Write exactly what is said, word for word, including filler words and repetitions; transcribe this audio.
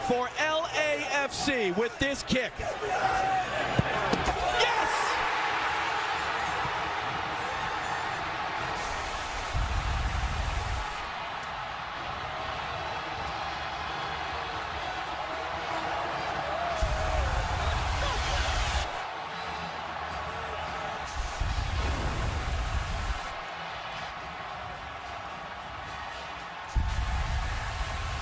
for L A F C with this kick.